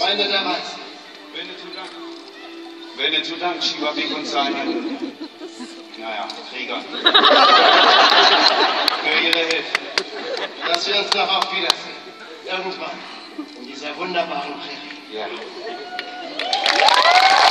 Freunde der Reise. Winnetou Dank, Chiwabik und seinen, naja, Kriegern. Für ihre Hilfe. Dass wir uns noch auf Wiedersehen. Irgendwann. In dieser wunderbaren Prärie. Ja.